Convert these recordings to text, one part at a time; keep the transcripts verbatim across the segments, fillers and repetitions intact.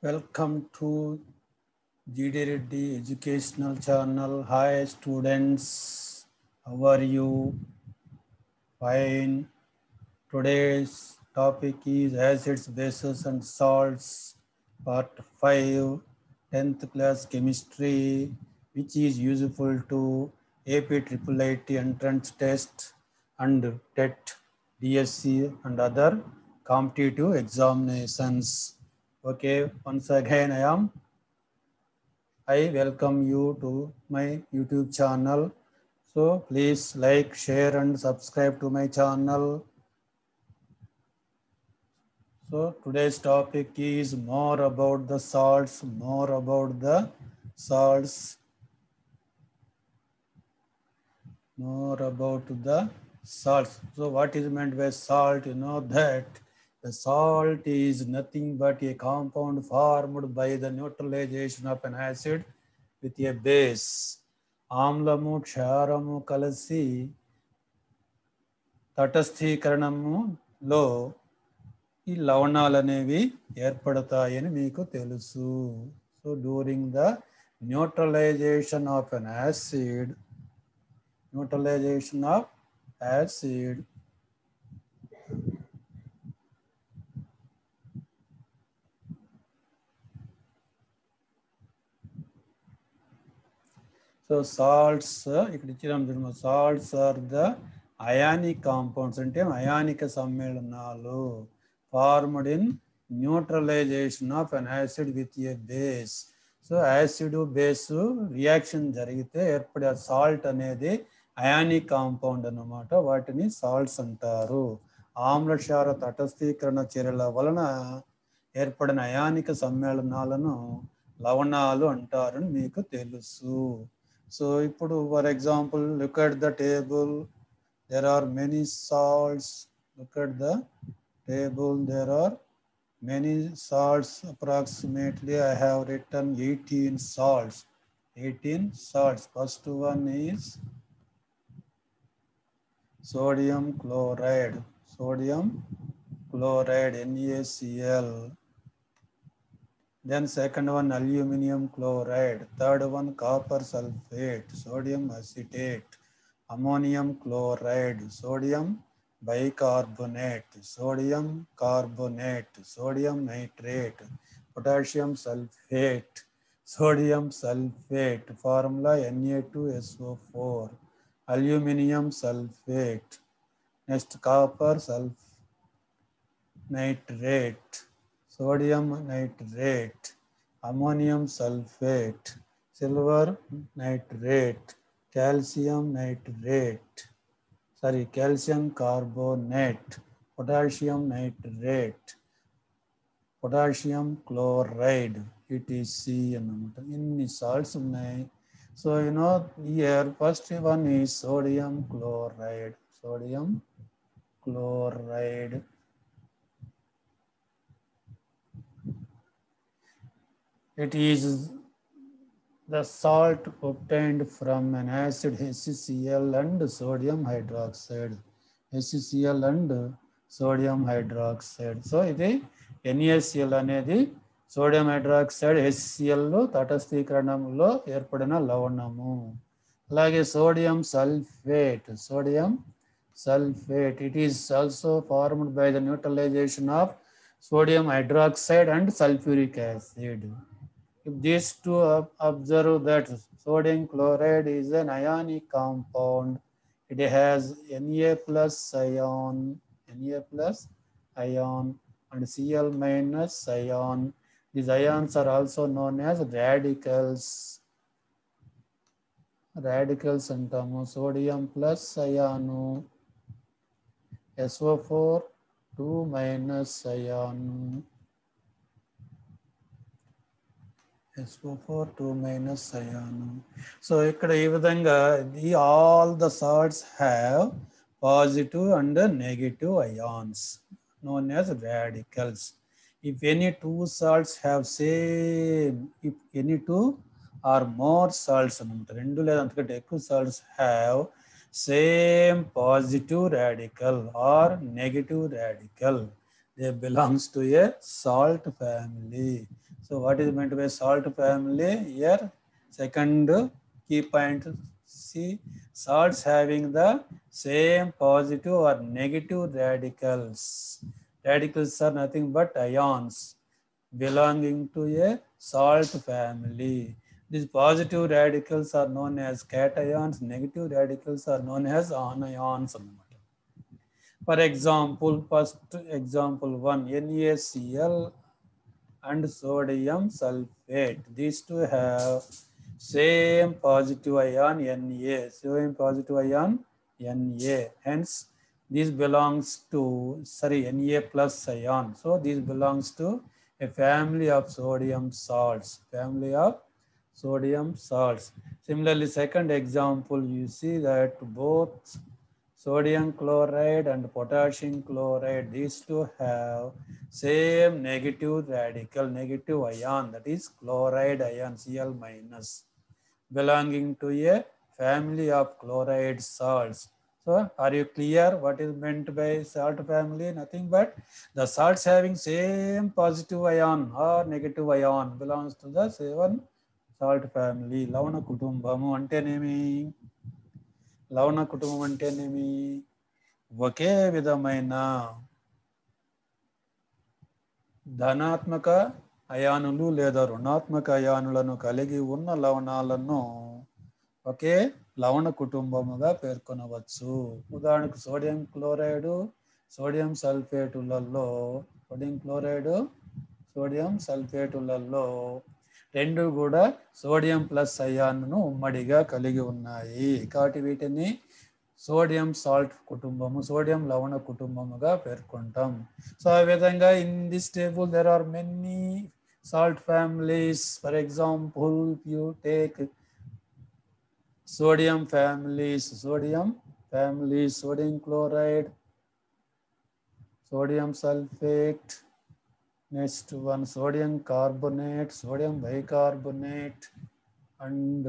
Welcome to G D Reddy Educational Channel. Hi students, how are you? Fine. Today's topic is acids, bases and salts, part five, tenth class chemistry, which is useful to A P I I I T entrance test and T E T, D S C and other competitive examinations. Okay, once again I am I welcome you to my YouTube channel. So please like, share and subscribe to my channel. So today's topic is more about the salts, more about the salts, more about the salts. So what is meant by salt? You know that the salt is nothing but a compound formed by the neutralization of an acid with a base. ఆమ్లము క్షారము కలిసి తటస్థీకరణములో ఈ లవణాలు అనేవి ఏర్పడతాయని మీకు తెలుసు. So during the neutralization of an acid neutralization of acid so salts ఇక్కడ ఇచ్చిన salts are the ionic compounds అంటే అయానిక సమ్మేళనాలు formed in neutralization of an acid with a base. So acid base reaction జరిగితే ఏర్పడే సాల్ట్ అనేది ionic compound అన్నమాట. వాటిని సాల్ట్స్ అంటారు. ఆమ్లక్షార తటస్థీకరణ చర్యల వలన ఏర్పడిన అయానిక సమ్మేళనాలను లవణాలు అంటారని మీకు తెలుసు. సో ఇప్పుడు for example look at the table, there are many salts. Look at the table, there are many salts. Approximately I have written eighteen salts. eighteen salts. First one is sodium chloride. Sodium chloride, NaCl. Then second one aluminum chloride. Third one copper sulfate, sodium acetate. Ammonium chloride, sodium bicarbonate, sodium carbonate, sodium nitrate, potassium sulfate, sodium sulfate, formula N A two S O four, aluminum sulfate, next copper sulfate, nitrate, sodium nitrate, ammonium sulfate, silver nitrate, calcium nitrate, sorry, calcium carbonate, potassium nitrate, potassium chloride, E T C అన్నమాట. ఇన్ని salts ఉన్నాయి. So you know here first one is sodium chloride. Sodium chloride it is the salt obtained from an acid HCl and sodium hydroxide. HCl and sodium hydroxide. So ఇది NaCl అనేది sodium hydroxide HCl తటస్థీకరణంలో ఏర్పడిన లవణము. అలాగే sodium sulphate, sodium sulphate it is also formed by the neutralization of sodium hydroxide and sulfuric acid. If these two observe that sodium chloride is an ionic compound, it has Na plus ion, Na plus ion and Cl minus ion. These ions are also known as radicals. Radicals అంటాము. sodium plus ion, S O four, two minus ion, S O four, two minus ion. So ఇక్కడ ఈ విధంగా all the salts have positive and negative ions known as radicals. If any two salts have same, if any two or more salts అన్నమాట, రెండు లేదా అంతకంటే ఎక్కువ salts have same positive radical or negative radical, They belongs to a salt family. So what is meant by salt family? Here, second key point, see, salts having the same positive or negative radicals. Radicals are nothing but ions belonging to a salt family. These positive radicals are known as cations, negative radicals are known as anions. For example, first example one, NaCl and sodium sulfate. These two have same positive ion Na, same positive ion Na. Hence, this belongs to, sorry, Na plus ion. So, this belongs to a family of sodium salts, family of sodium salts. Similarly, second example, you see that both sodium chloride and potassium chloride, these two have same negative radical, negative ion, that is chloride ion, Cl minus, belonging to a family of chloride salts. So, are you clear what is meant by salt family? Nothing but the salts having same positive ion or negative ion belongs to the seven salt family. Lavana kutumbamu antenemi. లవణ కుటుంబం అంటేనేమి ఒకే విధమైన ధనాత్మక అయానులు లేదా రుణాత్మక అయానులను కలిగి ఉన్న లవణాలను ఒకే లవణ కుటుంబముగా పేర్కొనవచ్చు. ఉదాహరణకు సోడియం క్లోరైడ్, సోడియం సల్ఫేటులలో సోడియం క్లోరైడ్, సోడియం సల్ఫేటులలో రెండు కూడా సోడియం ప్లస్ అయాన్ను ఉమ్మడిగా కలిగి ఉన్నాయి. కాబట్టి వీటిని సోడియం సాల్ట్ కుటుంబము, సోడియం లవణ కుటుంబముగా పేర్కొంటాం. సో ఆ విధంగా in this table there are many salt families. For example you take sodium families, sodium families, sodium chloride, sodium sulfate, next one sodium carbonate, sodium bicarbonate, and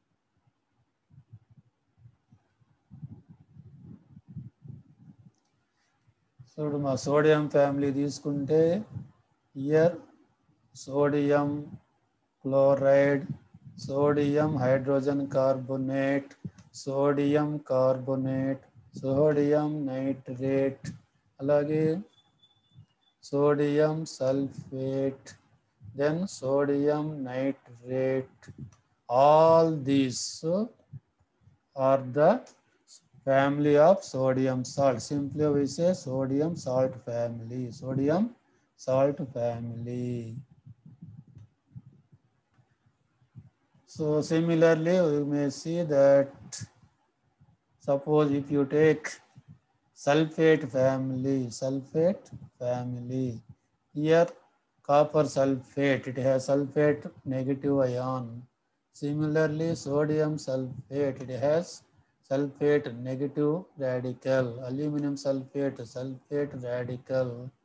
so మా sodium family తీసుకుంటే here sodium chloride, sodium hydrogen carbonate, sodium carbonate, sodium nitrate, అలాగే sodium sulfate, then sodium nitrate. All these are the family of sodium salt. Simply we say sodium salt family, sodium salt family. So similarly, we may see that suppose if you take sulfate family, sulfate family, here copper sulfate, it has sulfate negative ion. Similarly, sodium sulfate, it has sulfate negative radical. Aluminum sulfate, sulfate radical.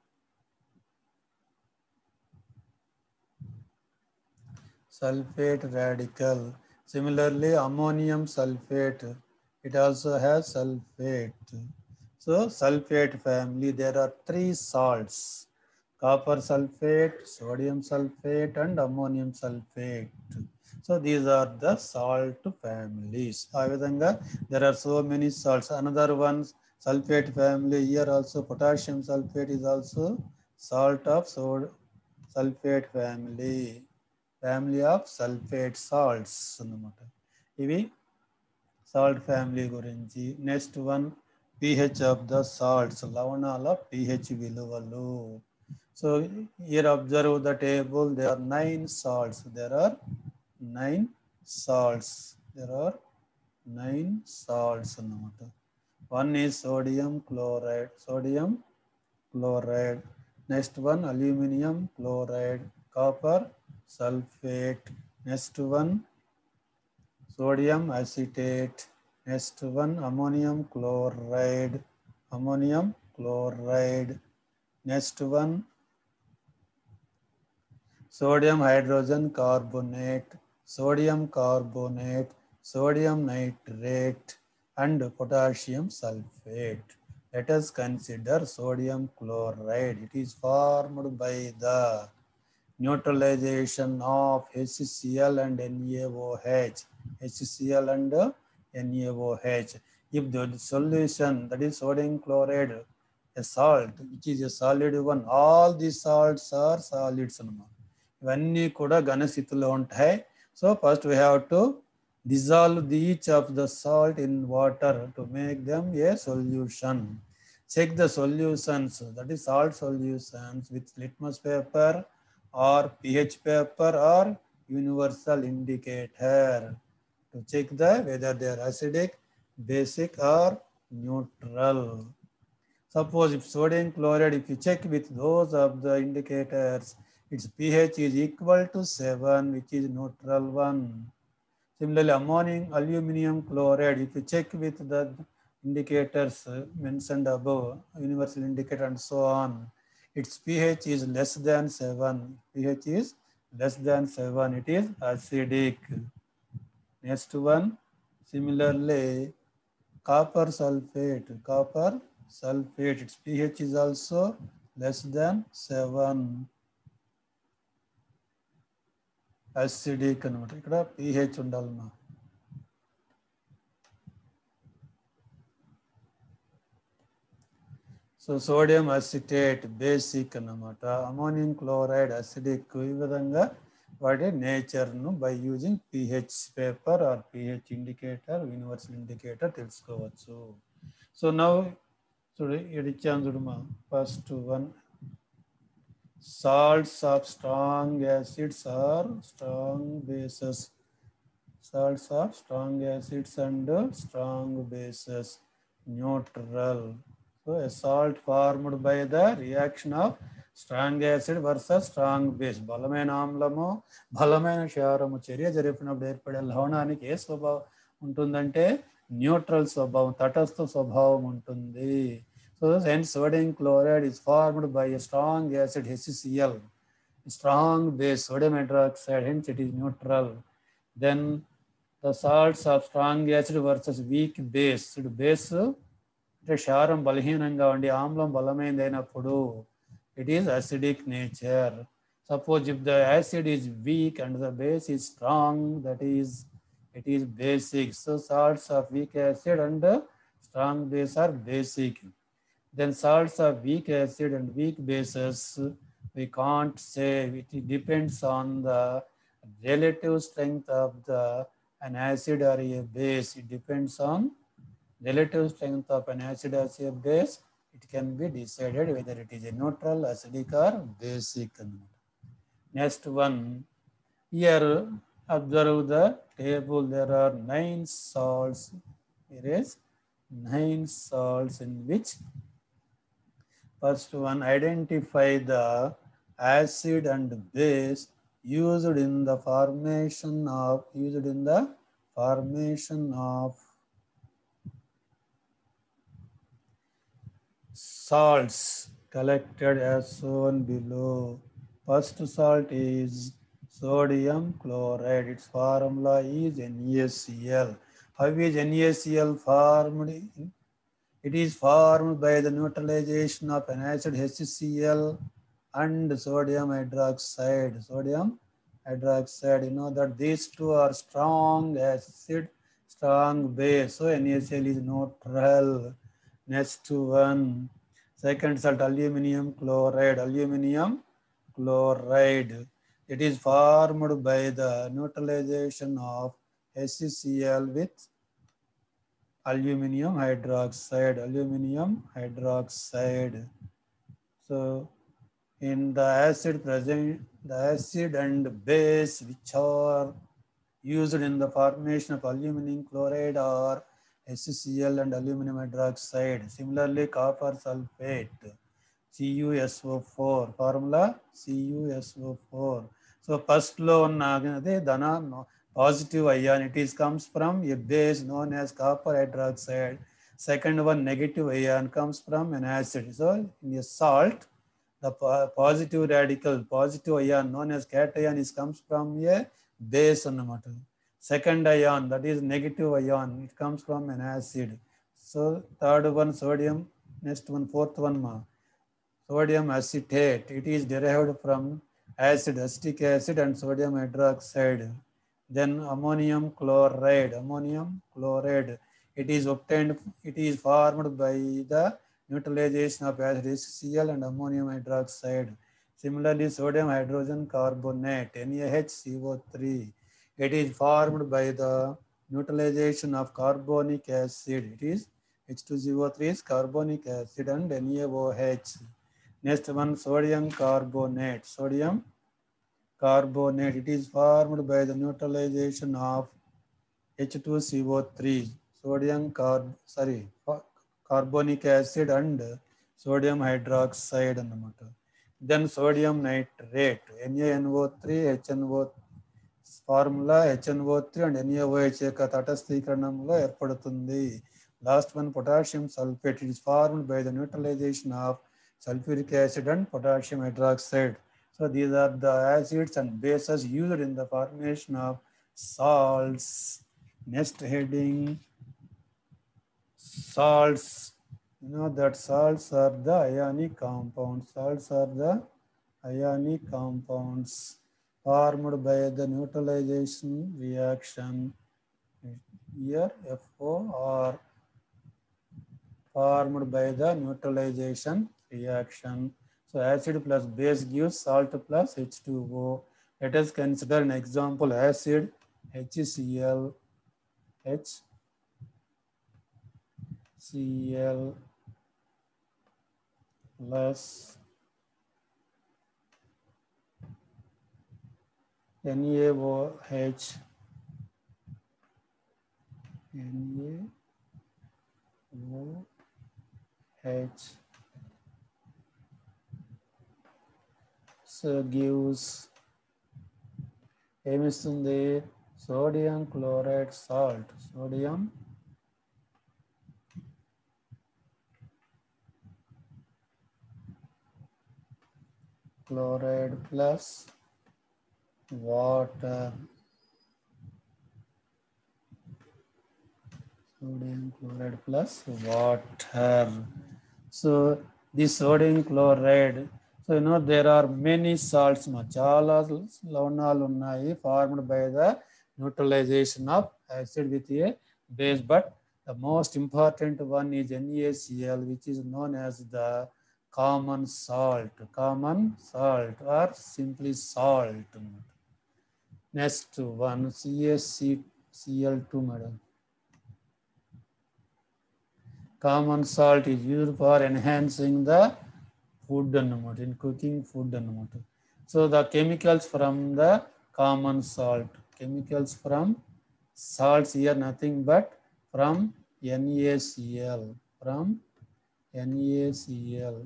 Sulfate radical. Similarly, ammonium sulfate, it also has sulfate. So sulfate family, there are three salts: copper sulfate, sodium sulfate, and ammonium sulfate. So these are the salt families. There are so many salts. Another one, sulfate family, here also potassium sulfate is also salt of sulfate family. Family of sulfate salts అన్నమాట. ఇవి salt family గురించి. Next one pH of the salts, లవణాల pH విలువలు. So here observe the table, there are nine salts. There are nine salts. There are nine salts అన్నమాట. One is sodium chloride, sodium chloride. Next one, aluminum chloride, copper sulfate. Next one, sodium acetate. Next one, ammonium chloride, ammonium chloride. Next one, sodium hydrogen carbonate, sodium carbonate, sodium nitrate, and potassium sulfate. Let us consider sodium chloride. It is formed by the neutralization of HCl and NaOH. HCl and NaOH. If the solution, that is sodium chloride, a salt, which is a solid one, all these salts are solids. ఇవన్నీ కూడా ఘన స్థితిలో ఉంటాయి. So first we have to dissolve the each of the salt in water to make them a solution. Check the solutions, that is salt solutions, with litmus paper or pH paper or universal indicator to check the whether they are acidic, basic or neutral. Suppose if sodium chloride, if you check with those of the indicators, its pH is equal to seven, which is neutral one. Similarly, ammonium aluminum chloride, if you check with the indicators mentioned above, universal indicator and so on, its pH is less than seven. pH is less than seven. It is acidic. Next one, similarly, copper sulfate. Copper sulfate, its pH is also less than seven. Acidic అనమాట. ఇక్కడ pH ఉండాలన్నా. So sodium acetate basic అన్నమాట. Ammonium chloride acidic. ఈ విధంగా వాటి నేచర్ను by using pH paper or pH indicator, universal indicator తెలుసుకోవచ్చు. So now చూడు ఇది ఇచ్చాను చూడమ్మా. First one, salts of strong acids or strong bases. Salts of strong acids and strong bases. Neutral. So a salt formed by the reaction of strong acid versus strong base. బలమైన ఆమ్లము బలమైన క్షారము చర్య జరిపినప్పుడు ఏర్పడే లవణానికి ఏ స్వభావం ఉంటుందంటే న్యూట్రల్ స్వభావం, తటస్థ స్వభావం ఉంటుంది. So hence sodium chloride is formed by a strong acid HCl, strong base sodium hydroxide, hence it is neutral. Then the salts of strong acid versus weak base. Base అంటే క్షారం బలహీనంగా ఉండి ఆమ్లం బలమైనది అయినప్పుడు it is acidic nature. Suppose if the acid is weak and the base is strong, that is it is basic. So salts of weak acid and strong base are basic. Then salts of weak acid and weak bases, we can't say. It depends on the relative strength of the an acid or a base. It depends on relative strength of an acid or a base. It can be decided whether it is a neutral, acidic or basic. Next one, here observe the table. There are nine salts. Here is nine salts in which first one, identify the acid and base used in the formation of used in the formation of salts collected as shown below. First salt is sodium chloride. Its formula is NaCl. How is NaCl formed? It is formed by the neutralization of an acid HCl and sodium hydroxide. Sodium hydroxide, you know that these two are strong acid, strong base. So NaCl is neutral. Next one, second salt, aluminum chloride. Aluminum chloride. It is formed by the neutralization of HCl with aluminum hydroxide. Aluminum hydroxide. So in the acid present, the acid and base which are used in the formation of aluminum chloride are HCl and aluminum hydroxide. Similarly, copper sulfate, C u S O four, formula C u S O four. So first law ఉన్నది ధన positive ion. It is comes from a base known as copper hydroxide. Second one, negative ion, comes from an acid. So in a salt, the positive radical, positive ion known as cation is comes from a base annamata. Second ion, that is negative ion, it comes from an acid. So third one, sodium, next one, fourth one ma. Sodium acetate. It is derived from acid, acetic acid and sodium hydroxide. Then ammonium chloride. Ammonium chloride. It is obtained, it is formed by the neutralization of acid HCl and ammonium hydroxide. Similarly, sodium hydrogen carbonate, NaHCO3. It is formed by the neutralization of carbonic acid. It is H two C O three is carbonic acid and NaOH. Next one, sodium carbonate. Sodium carbonate. It is formed by the neutralization of H two C O three. Sodium carb sorry carbonic acid and sodium hydroxide అన్నమాట. Then sodium nitrate. NaNO3 H N O formula H N O three and NaOH యొక్క తటస్థీకరణంలో ఏర్పడుతుంది. Last one, potassium sulfate. It is formed by the neutralization of sulfuric acid and potassium hydroxide. So these are the acids and bases used in the formation of salts. Next heading, salts. You know that salts are the ionic compounds. Salts are the ionic compounds formed by the neutralization reaction. Here F O R formed by the neutralization reaction. So acid plus base gives salt plus H two O. Let us consider an example. Acid HCl, HCl plus NaOH, NaOH. So gives ఏమిస్తుంది sodium chloride salt. Sodium chloride plus water. Sodium chloride plus water. So this sodium chloride, so you know there are many salts, chala లవణాలు ఉన్నాయి formed by the neutralization of acid with a base, but the most important one is NaCl, which is known as the common salt, common salt or simply salt. Next one, CaCl two, madam. Common salt is used for enhancing the food అన్నమాట, in cooking food అన్నమాట. So the chemicals from the common salt, chemicals from salts here nothing but from NaCl, from NaCl,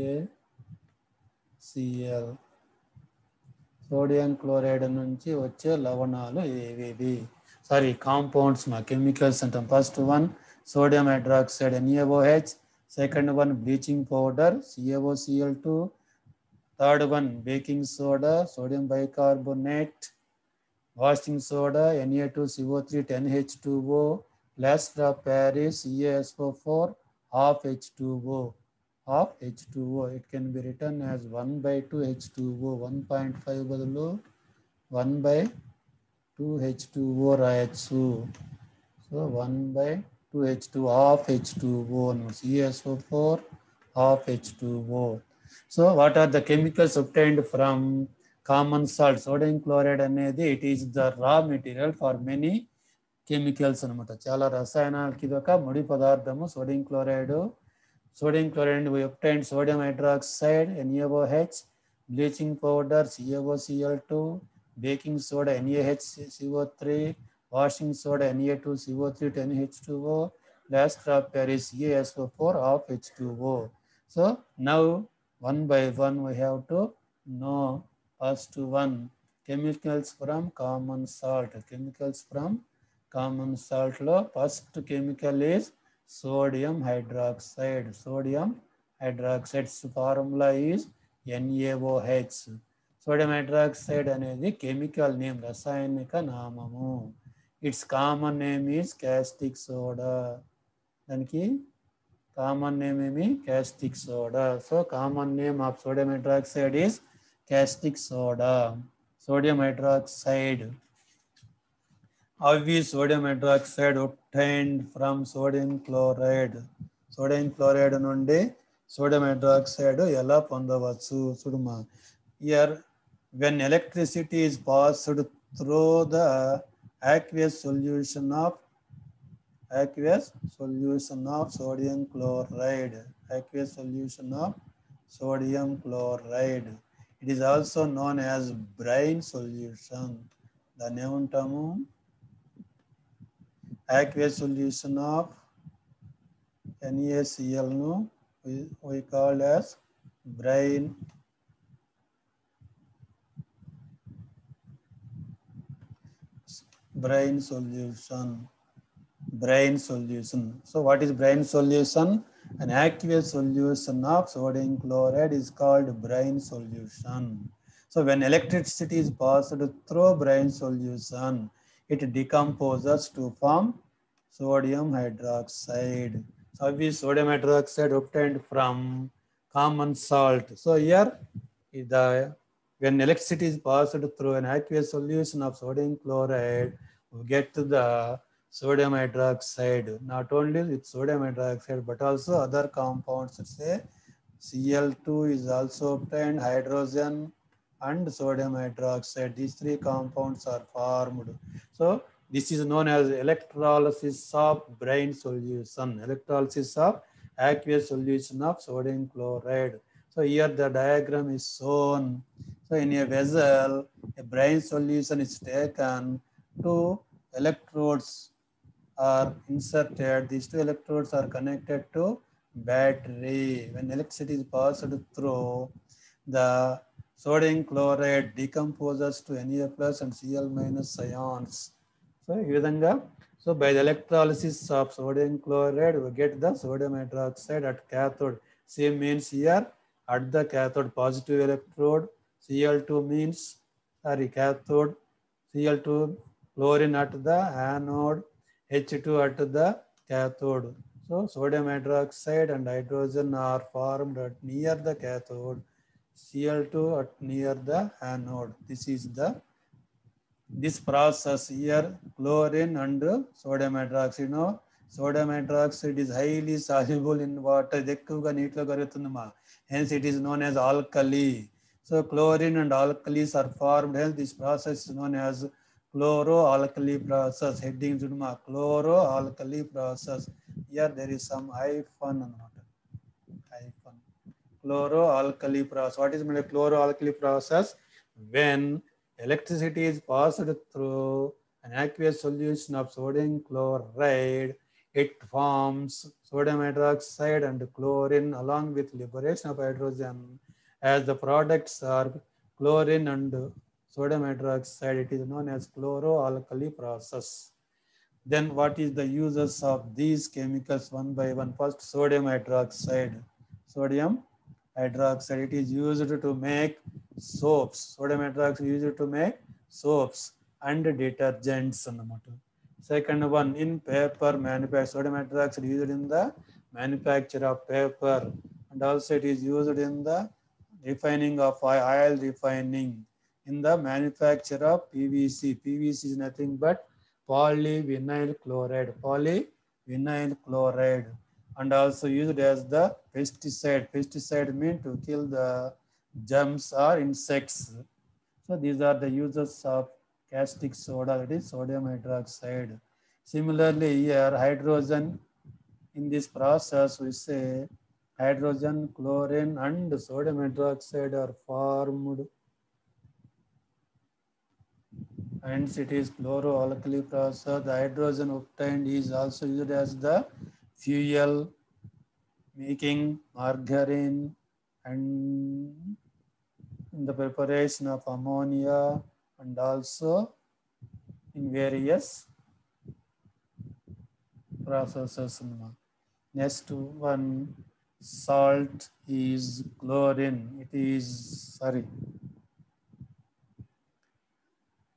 NaCl. Sodium chloride నుంచి వచ్చే లవణాలు ఏవేవి, sorry compounds మా chemicals అంటాం. First one sodium hydroxide NaOH, second one bleaching powder C A O C L two, third one baking soda sodium bicarbonate, washing soda N A two C O three ten H two O, plaster of Paris C A S O four half H two O, half H two O. It can be written as one by two H two O, one point five బదులు one by two H two O రాయొచ్చు. So one by two H two, half H two O, no, C A S O four, half H two O. So what are the chemicals obtained from common salt? Sodium chloride అనేది it is the raw material for many chemicals అన్నమాట. చాలా రసాయనాలకి ఇది ఒక ముడి పదార్థము sodium chloride. Sodium chloride we obtained sodium hydroxide NaOH, bleaching powder C A O C L two, baking soda NaHCO3, washing soda N A two C O three ten H two O, plaster of Paris C A S O four half H two O. So now one by one we have to know. First one, chemicals from common salt. Chemicals from common salt lo first chemical is sodium hydroxide. Sodium hydroxide's formula is NaOH. Sodium hydroxide అనేది chemical name, రసాయనిక నామము. Its common name is caustic soda. దానికి Common name is caustic soda. So common name of sodium hydroxide is caustic soda. Sodium hydroxide. How is sodium hydroxide obtained from sodium chloride? Sodium chloride నుండి sodium hydroxide ఎలా పొందవచ్చు చూడమ్మా. Here when electricity is passed through the aqueous solution of aqueous solution of sodium chloride, aqueous solution of sodium chloride, it is also known as brine solution. దాన్ని ఏమంటాము? Aqueous solution of NaCl nu we, we call as brine brine solution. Brine solution. So what is brine solution? An aqueous solution of sodium chloride is called brine solution. So when electricity is passed through brine solution, it decomposes to form sodium hydroxide. So we sodium hydroxide obtained from common salt. So here the when electricity is passed through an aqueous solution of sodium chloride, we get to the sodium hydroxide. Not only with sodium hydroxide but also other compounds. Say C L two is also obtained, hydrogen and sodium hydroxide. These three compounds are formed. So this is known as electrolysis of brine solution. Electrolysis of aqueous solution of sodium chloride. So here the diagram is shown. So in a vessel, a brine solution is taken. Two electrodes are inserted. These two electrodes are connected to battery. When electricity is passed through, the sodium chloride decomposes to Na plus and Cl minus ions. So, so by the electrolysis of sodium chloride, we get the sodium hydroxide at cathode. Same means here at the cathode positive electrode, C L two means, sorry, cathode, C L two chlorine at the anode, H two at the cathode. So sodium hydroxide and hydrogen are formed at near the cathode, C L two at near the anode. This is the this process here, chlorine and sodium hydroxide. You know, sodium hydroxide is highly soluble in water. Hence it is known as alkali. So chlorine and alkalis are formed. Hence this process is known as chloro-alkali process. Heading Judma, chloro-alkali process. Here there is some hyphen. Hyphen. Chloro-alkali process. What is meant by chloro-alkali process? When electricity is passed through an aqueous solution of sodium chloride, it forms sodium hydroxide and chlorine along with liberation of hydrogen. As the products are chlorine and sodium hydroxide, it is known as chloro-alkali process. Then what is the uses of these chemicals one by one? First, sodium hydroxide. Sodium hydroxide, it is used to make soaps. Sodium hydroxide is used to make soaps and detergents. Second one, in paper manufacture, sodium hydroxide is used in the manufacture of paper, and also it is used in the refining of oil refining, in the manufacture of P V C. P V C is nothing but polyvinyl chloride, polyvinyl chloride, and also used as the pesticide. Pesticide means to kill the germs or insects. So these are the uses of caustic soda, that is sodium hydroxide. Similarly here, hydrogen, in this process we say hydrogen, chlorine and sodium hydroxide are formed. Hence it is chloro-alkali process. The hydrogen obtained is also used as the fuel, making margarine and in the preparation of ammonia, and also in various processes. Next one, salt is chlorine. It is, sorry,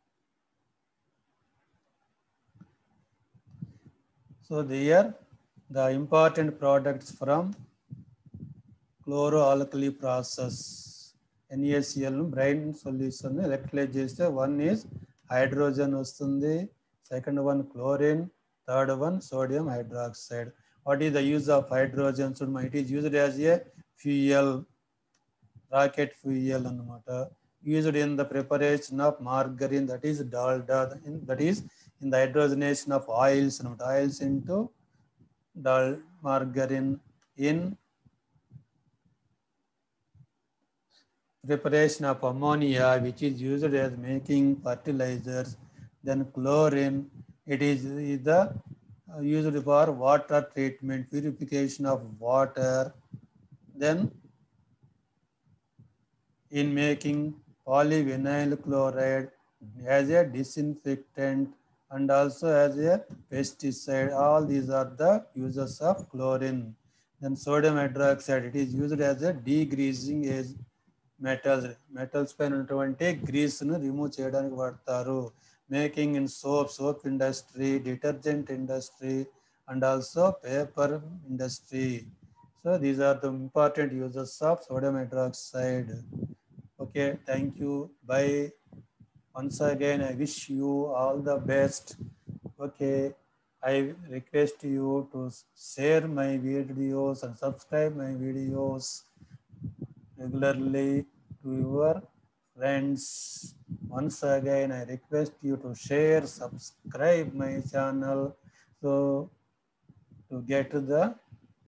so there The important products from chloroalkali process. NaCl brine solution electrolyze చేస్తే one is hydrogen వస్తుంది, second one chlorine, third one sodium hydroxide. What is the use of hydrogen? So it is used as a fuel, rocket fuel అన్నమాట. Used in the preparation of margarine, that is dalda, that is in the hydrogenation of oils అన్నమాట. Oils into dal margarine, in preparation of ammonia, which is used as making fertilizers. Then chlorine, it is the uh, used for water treatment, purification of water. Then in making polyvinyl chloride as a disinfectant and also as a pesticide. All these are the uses of chlorine. Then sodium hydroxide, it is used as a degreasing agent. Metals metals పైన ఉన్నటువంటి గ్రీస్ను remove చేయడానికి వాడతారు. Making in soap, soap industry, detergent industry and also paper industry. So these are the important uses of sodium hydroxide. Okay, thank you, bye. Once again, I wish you all the best. Okay, I request you to share my videos and subscribe my videos regularly to your friends. Once again, I request you to share, subscribe my channel, so to get the